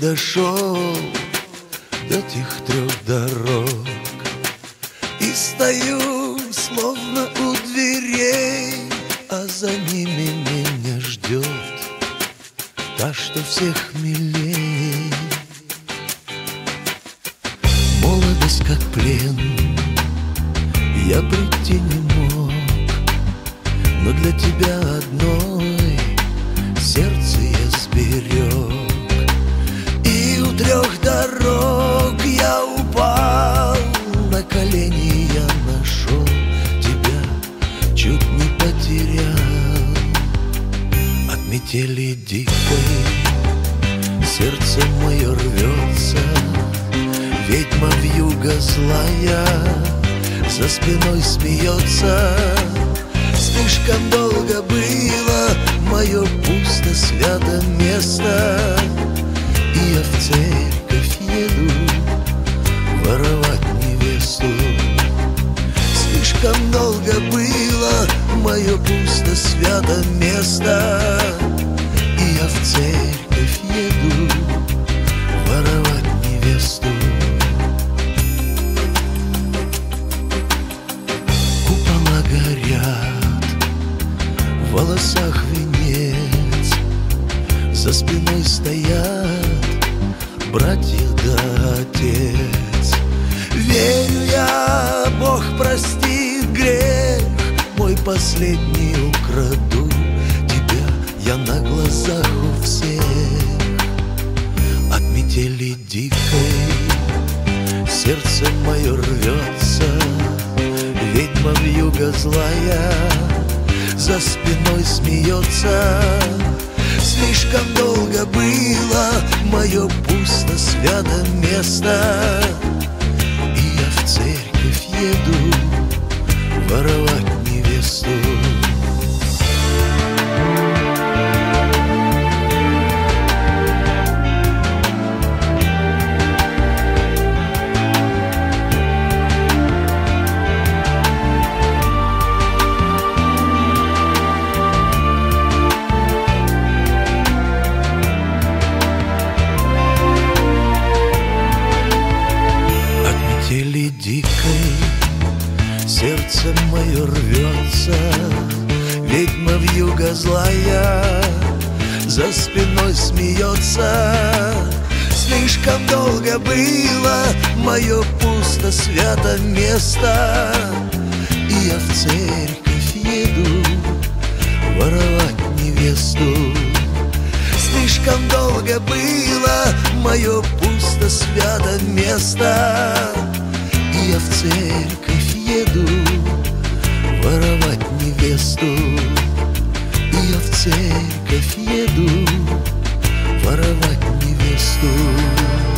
дошел до тех 3 дорог, и стою, словно у дверей, а за ними меня ждет та, что всех милей. Молодость как плен, я прийти не мог, но для тебя одной сердце я сберег. И у 3 дорог я упал, на колени я нашел тебя, чуть не потерял. От метели дикой сердце мое рвется, ведьма вьюга злая за спиной смеется. Слишком долго было мое пусто свято место, и я в церковь еду воровать невесту. Слишком долго было мое пусто свято место, и я в церковь еду воровать невесту. Купола горят, в волосах венец, за спиной стоят братья да отец. Верю я, Бог простит грех мой последний, украду тебя я на глазах у всех. От метели дикой сердце мое рвется, ведьма вьюга злая за спиной смеется. Слишком долго было мое пусто свято место, и я в церковь еду воровать невесту. Дикой сердце мое рвется, ведьма вьюга злая за спиной смеется. Слишком долго было мое пусто свято место, и я в церковь еду воровать невесту. Слишком долго было мое пусто свято место, и я в церковь еду воровать невесту. И я в церковь еду воровать невесту.